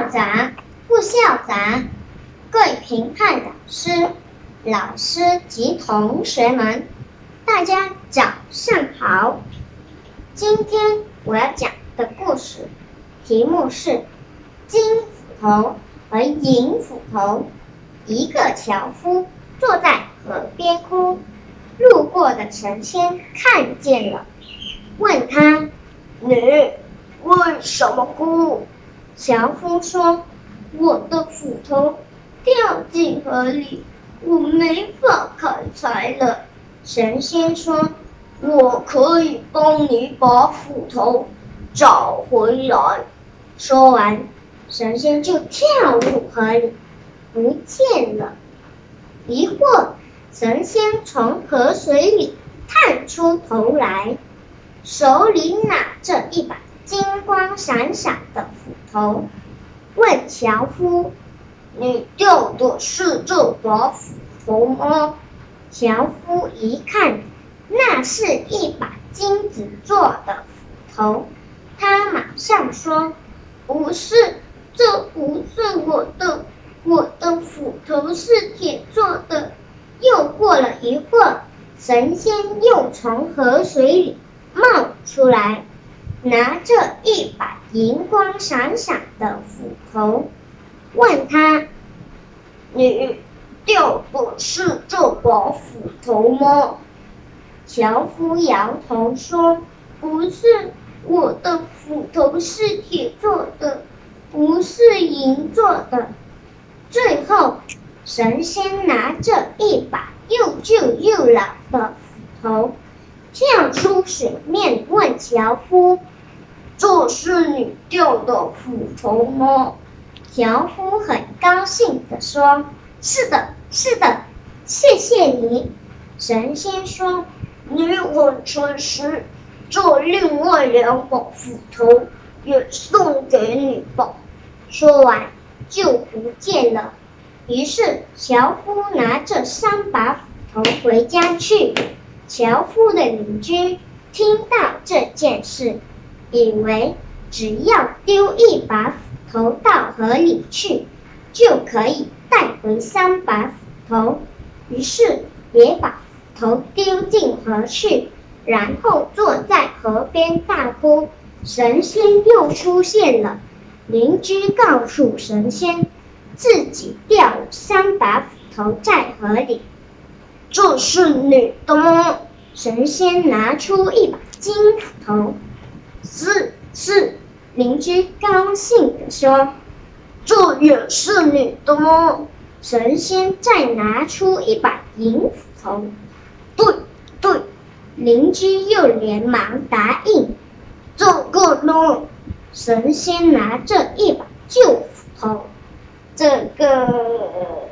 长、副校长、各位评判导师、老师及同学们，大家早上好。今天我要讲的故事题目是金斧头和银斧头。一个樵夫坐在河边哭，路过的神仙看见了，问他： 你为什么哭？ 樵夫说：我的斧头掉进河里，我没法砍柴了。神仙说： 我可以帮你把斧头找回来。 说完，神仙就跳入河里不见了。一会儿，神仙从河水里探出头来，手里拿着一把金光闪闪的斧头，问樵夫： 你掉的是这把斧头吗？ 樵夫一看，那是一把金子做的斧头，他马上说：不是，这不是我的斧头是铁做的。又过了一会儿，神仙又从河水里冒出来，拿着一把银光闪闪的斧头，问他： 你掉的是这把斧头吗？ 樵夫摇头说：不是，我的斧头是铁做的，不是银做的。最后，神仙拿着一把又旧又老的斧头，跳出水面问樵夫： 这是你掉的斧头吗？ 樵夫很高兴地说：是的，是的，谢谢你。神仙说： 你很诚实，这另外2把斧头也送给你吧。 说完就不见了。于是樵夫拿着3把斧头回家去。樵夫的邻居听到这件事，以为只要丢一把斧头到河里去，就可以带回3把斧头，于是也把斧头丢进河去，然后坐在河边大哭。神仙又出现了，邻居告诉神仙，自己掉了3把斧头在河里。 这是你的吗？ 神仙拿出一把金斧头。是，邻居高兴地说。 这也是你的吗？ 神仙再拿出一把银斧头。 对， 邻居又连忙答应。 这个呢？ 神仙拿着一把旧斧头。这个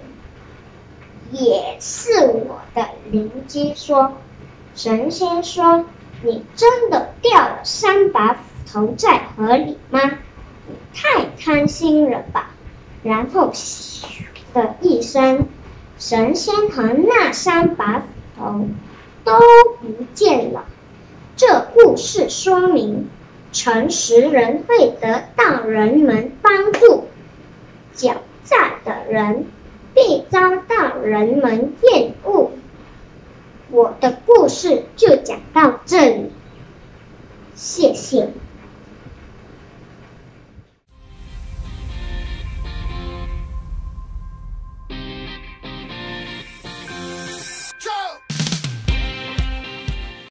也是我的，邻居说。神仙说：你真的掉了3把斧头在河里吗？你太贪心了吧。然后咻的一声，神仙和那3把斧头都不见了。这故事说明，诚实人会得到人们帮助，狡诈的人必遭到人们厌恶。我的故事就讲到这里，谢谢。